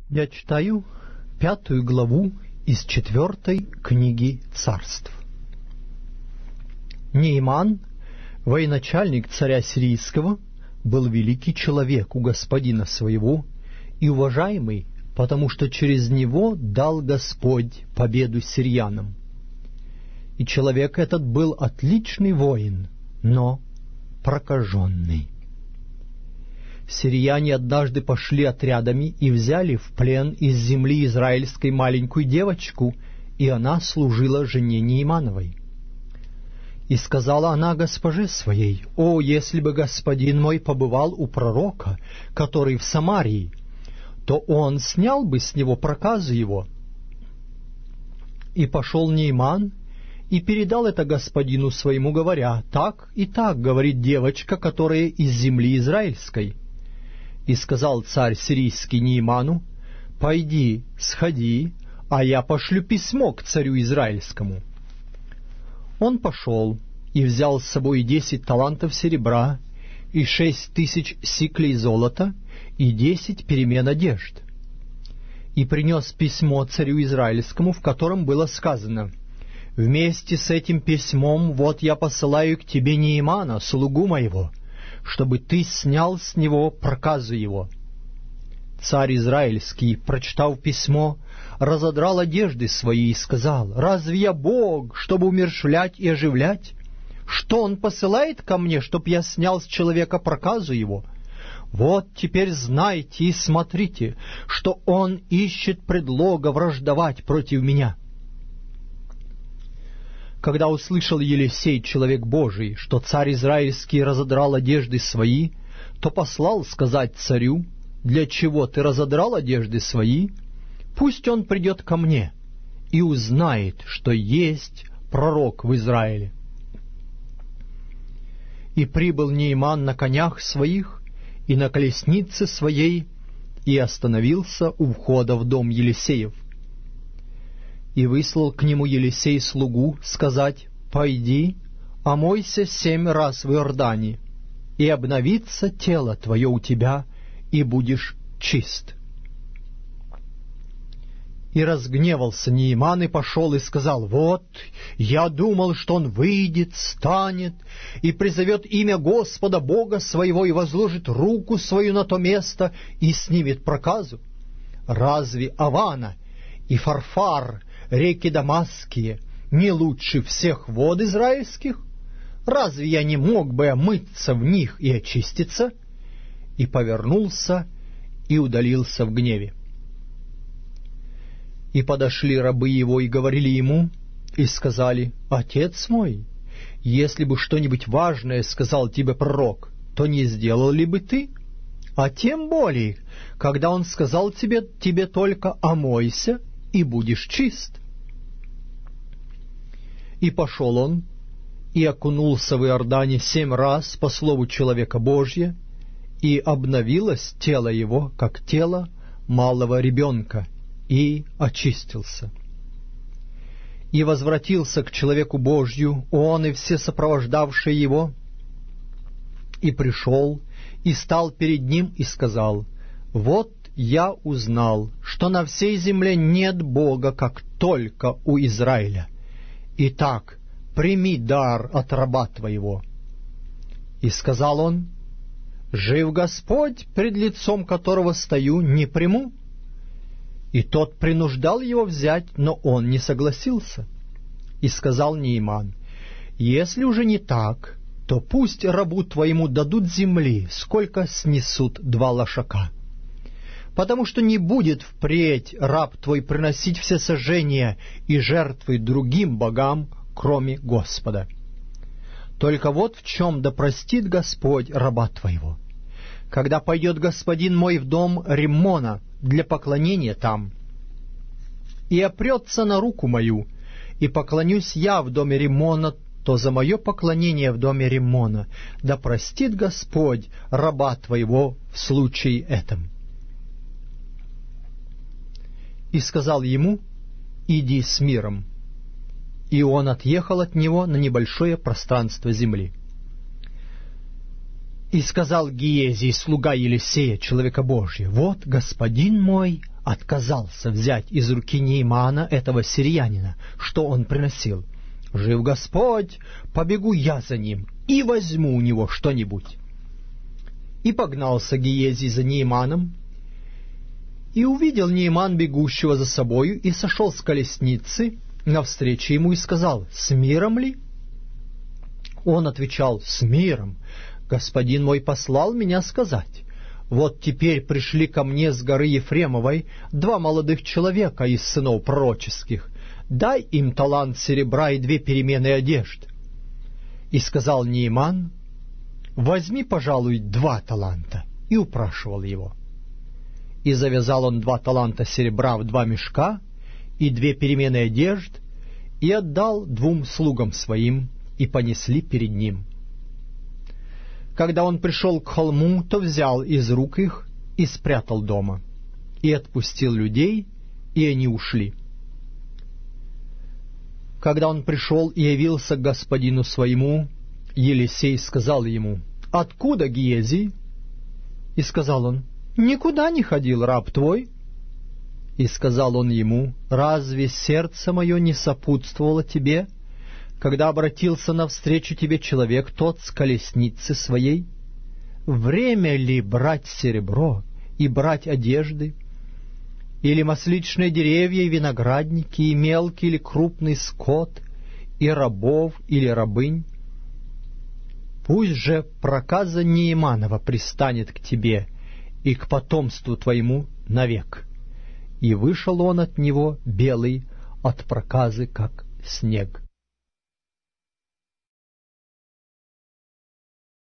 Я читаю 5 главу из 4 книги Царств. Нейман, военачальник царя сирийского, был великий человек у господина своего и уважаемый, потому что через него дал Господь победу сириянам. И человек этот был отличный воин, но прокаженный. Сирияне однажды пошли отрядами и взяли в плен из земли израильской маленькую девочку, и она служила жене Неймановой. И сказала она госпоже своей: «О, если бы господин мой побывал у пророка, который в Самарии, то он снял бы с него проказу его». И пошел Нейман и передал это господину своему, говоря: «Так и так говорит девочка, которая из земли израильской». И сказал царь сирийский Нейману: «Пойди, сходи, а я пошлю письмо к царю израильскому». Он пошел и взял с собой 10 талантов серебра, и 6000 сиклей золота, и 10 перемен одежд. И принес письмо царю израильскому, в котором было сказано: «Вместе с этим письмом вот я посылаю к тебе Неймана, слугу моего, чтобы ты снял с него проказу его». Царь израильский, прочитав письмо, разодрал одежды свои и сказал: «Разве я Бог, чтобы умерщвлять и оживлять? Что он посылает ко мне, чтоб я снял с человека проказу его? Вот теперь знайте и смотрите, что он ищет предлога враждовать против меня». Когда услышал Елисей, человек Божий, что царь израильский разодрал одежды свои, то послал сказать царю: «Для чего ты разодрал одежды свои? Пусть он придет ко мне и узнает, что есть пророк в Израиле». И прибыл Нейман на конях своих и на колеснице своей, и остановился у входа в дом Елисеев. И выслал к нему Елисей слугу сказать: «Пойди, омойся 7 раз в Иордане, и обновится тело твое у тебя, и будешь чист». И разгневался Нейман и пошел и сказал: «Вот, я думал, что он выйдет, станет и призовет имя Господа Бога своего и возложит руку свою на то место и снимет проказу. Разве Авана и Фарфар, реки Дамасские, не лучше всех вод израильских? Разве я не мог бы омыться в них и очиститься?» И повернулся и удалился в гневе. И подошли рабы его и говорили ему, и сказали: «Отец мой, если бы что-нибудь важное сказал тебе пророк, то не сделал ли бы ты? А тем более, когда он сказал тебе только омойся, и будешь чист». И пошел он, и окунулся в Иордане 7 раз по слову человека Божия, и обновилось тело его, как тело малого ребенка, и очистился. И возвратился к человеку Божью он и все сопровождавшие его, и пришел, и стал перед ним, и сказал: «Вот я узнал, что на всей земле нет Бога, как только у Израиля. Итак, прими дар от раба твоего». И сказал он: «Жив Господь, пред лицом которого стою, не приму». И тот принуждал его взять, но он не согласился. И сказал Нейман: «Если уже не так, то пусть рабу твоему дадут земли, сколько снесут 2 лошака. Потому что не будет впредь раб твой приносить всесожжения и жертвы другим богам, кроме Господа. Только вот в чем да простит Господь раба твоего. Когда пойдет господин мой в дом Риммона для поклонения там, и опрется на руку мою, и поклонюсь я в доме Риммона, то за мое поклонение в доме Риммона да простит Господь раба твоего в случае этом». И сказал ему: «Иди с миром». И он отъехал от него на небольшое пространство земли. И сказал Гиезий, слуга Елисея, человека Божия: «Вот господин мой отказался взять из руки Неймана, этого сириянина, что он приносил. Жив Господь, побегу я за ним и возьму у него что-нибудь. И погнался Гиези за Нейманом, и увидел Нейман бегущего за собою, и сошел с колесницы навстречу ему и сказал: «С миром ли?» Он отвечал: «С миром. Господин мой послал меня сказать: вот теперь пришли ко мне с горы Ефремовой 2 молодых человека из сынов пророческих, дай им талант серебра и 2 перемены одежд». И сказал Нейман: «Возьми, пожалуй, 2 таланта», и упрашивал его. И завязал он 2 таланта серебра в 2 мешка и 2 перемены одежд, и отдал 2 слугам своим, и понесли перед ним. Когда он пришел к холму, то взял из рук их и спрятал дома, и отпустил людей, и они ушли. Когда он пришел и явился к господину своему, Елисей сказал ему: «Откуда Гиези?» И сказал он: «Никуда не ходил раб твой». И сказал он ему: «Разве сердце мое не сопутствовало тебе, когда обратился навстречу тебе человек тот с колесницы своей? Время ли брать серебро и брать одежды, или масличные деревья и виноградники, и мелкий или крупный скот, и рабов или рабынь? Пусть же проказа Нейманова пристанет к тебе и к потомству твоему навек». И вышел он от него белый от проказы, как снег.